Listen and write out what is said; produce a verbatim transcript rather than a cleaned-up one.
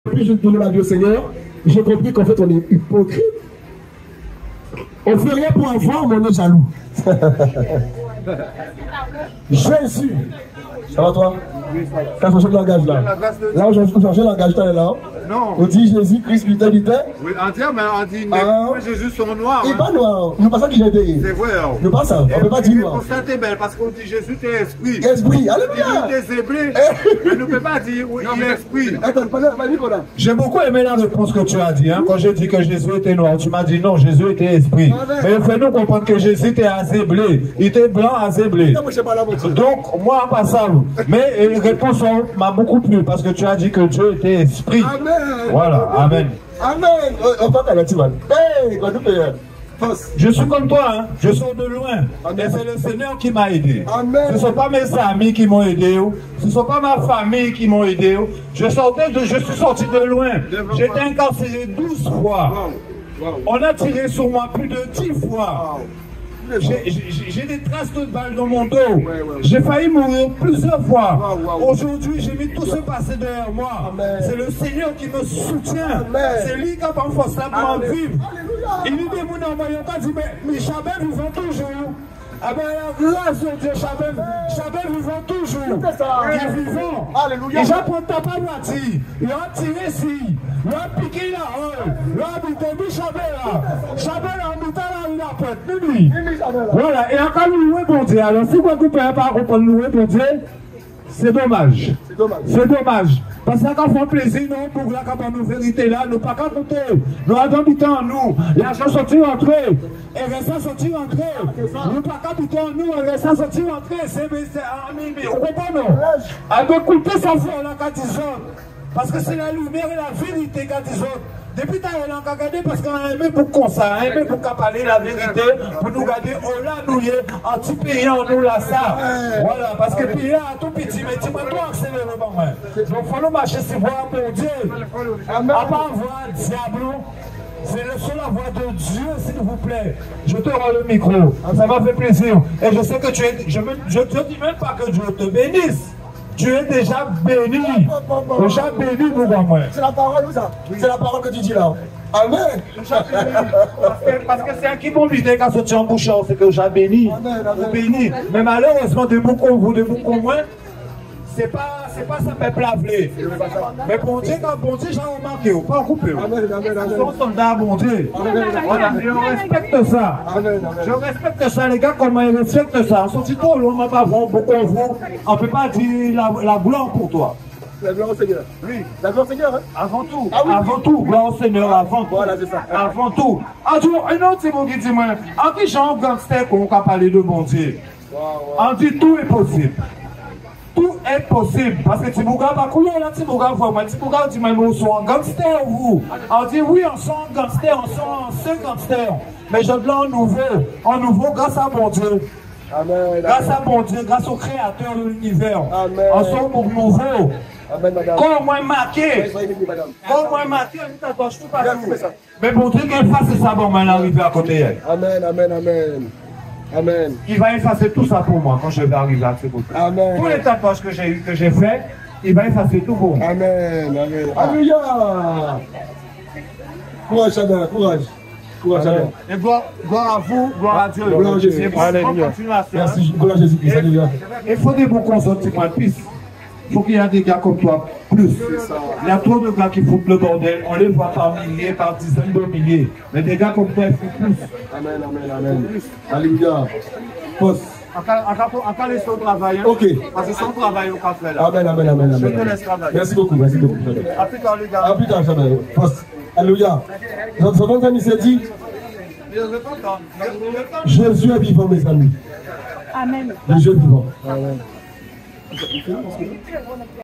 Puis je donne la vie au Seigneur, j'ai compris qu'en fait on est hypocrite. On ne fait rien pour avoir, mais on est jaloux. Jésus. Ça va toi? T'as changé de langage là? Là, on change de langage, t'as là? Non. On dit Jésus, Christ, putain, putain. Oui, on dit, mais on dit, ah. Jésus sont noirs. Il n'est pas noir. Nous pas ça qui j'ai dit. C'est vrai. Nous pas ça. On ne peut pas dire noir. Pour ça, t'es belle parce qu'on dit Jésus, t'es esprit. Esprit, alléluia. Jésus, t'es zébré. Mais on ne peut pas dire, oui, il est esprit. Attends, pas dire quoi. J'ai beaucoup aimé la réponse que tu as dit. Hein, quand j'ai dit que Jésus était noir, tu m'as dit non, Jésus était esprit. Mais fais-nous comprendre que Jésus était azéblé. Il était blanc, azéblé. Donc, moi, pas ça. Mais la réponse m'a beaucoup plu parce que tu as dit que Dieu était esprit. Amen. Voilà, amen. Amen. On va pas la man. Hey, je suis comme toi, hein. Je sors de loin. Et c'est le Seigneur qui m'a aidé. Amen. Ce ne sont pas mes amis qui m'ont aidé. Ce ne sont pas ma famille qui m'ont aidé. Je, sortais de, je suis sorti de loin. J'ai été incarcéré douze fois. Wow. Wow. On a tiré sur moi plus de dix fois. Wow. J'ai des traces de balles dans mon dos. Ouais, ouais, ouais. J'ai failli mourir plusieurs fois. Wow, wow. Aujourd'hui, j'ai mis tout ce passé derrière moi. C'est le Seigneur qui me soutient. C'est lui qui a force là pour en vivre. Il dit des gens en moyen pas dit, mais Chabel vivant toujours. Ah ben la grâce de Dieu, Chabel, Chabel vivant toujours. Il est vivant. Alléluia. Et j'apprends ta partie. Il a tiré ici. Il a piqué là. Il a habité Chabel là. Chabel a habité là, il a prêté. Voilà. Et encore louer bon Dieu. Alors si vous ne pouvez pas comprendre louer bon Dieu, c'est dommage. C'est dommage. C'est dommage. Parce qu'on fait plaisir, nous, pour la campagne de vérité là, nous pas qu'à compter. Nous avons habité en nous. L'argent sorti rentré. Et reste sorti rentré. Nous pas qu'à habiter en nous. Et reste sorti rentré. C'est un mille. Vous comprenez, non? Elle doit couper sa foi là, quand ils ont. Parce que c'est la lumière et la vérité quand ils ont. Depuis t'as regardé parce qu'on a aimé pour qu'on ça, a aimé pour qu'on parle la vérité, pour nous garder au là nous y anti-payant nous là ça. Voilà, parce que payant à tout petit, mais tu m'as tout accéléré pour moi. Donc il faut nous marcher si voir pour Dieu. À part voir diable, c'est le seul la voix de Dieu, s'il vous plaît. Je te rends le micro, ça m'a fait plaisir. Et je sais que tu es, je ne te dis même pas que Dieu te bénisse. Tu es déjà béni. Déjà béni, mon grand frère. C'est la parole, ça. C'est la parole que tu dis là. Amen. Parce que c'est un qui m'ont vidé quand c'est en bouchon, c'est que j'ai béni. Béni. Mais malheureusement, de beaucoup comme vous, de beaucoup comme moi, c'est pas, c'est pas ça peuple lavé. Mais bon Dieu, quand bon Dieu, j'ai remarqué, pas coupé. Ils sont soldats, bon Dieu. Voilà, je respecte ça. Je respecte ça, les gars, comment ils respectent ça. On sortit trop loin, pas bon, beaucoup de vous. On ne peut pas dire la, la gloire pour toi. La gloire au Seigneur. Oui. La gloire au Seigneur, hein? Avant tout. Ah, oui. Avant tout. Gloire au Seigneur, avant tout. Voilà, c'est ça. Avant tout. Ah, tu vois, un autre, c'est mon qui dit, moi, en qui j'ai un gangster qu'on va parler de bon Dieu. On dit tout est possible. Tout est possible. Parce que Tibouga va couler là, Tibouga voit moi. Tibouga dit, mais nous sommes gangsters, vous. On dit, oui, on sont gangsters, on sont cinq gangsters. Mais je veux un nouveau. Un nouveau grâce à mon Dieu. Amen. Grâce à mon Dieu, grâce au Créateur de l'univers. Amen. On sont pour nouveau. Amen, madame. Comme moi marqué. Comme moi marqué, on ne touche pas tout. Mais pour Dieu qu'il fasse ça, bon, moi, arriver à côté. Amen, amen, amen. Amen. Il va effacer tout ça pour moi quand je vais arriver à ce côté. Amen. Tous les tatouages que j'ai eu, que j'ai fait, il va effacer tout pour moi. Amen, amen. Alléluia. Courage, Chadin, courage. Courage, Chadin. Et gloire, gloire à vous, gloire à Dieu. Gloire à Jésus. Alléluia. Merci, gloire à Jésus. Alléluia. Il faut des bons consorts, moins plus. Il faut qu'il y ait des gars comme toi, plus. Il y a trop de gars qui foutent le bordel. On les voit par milliers, par dizaines de milliers. Mais des gars comme toi, ils font plus. Amen, amen, amen. Alléluia. Poste. Encore les sauts travaillent. Ok. Parce que son travail au café là. Amen, amen, amen. Je te laisse travailler. Merci beaucoup, merci beaucoup. À plus tard, les gars. À plus tard, Chadin. Poste. Alléluia. Notre ami s'est dit, Jésus est vivant, mes amis. Amen. Jésus est vivant. Amen.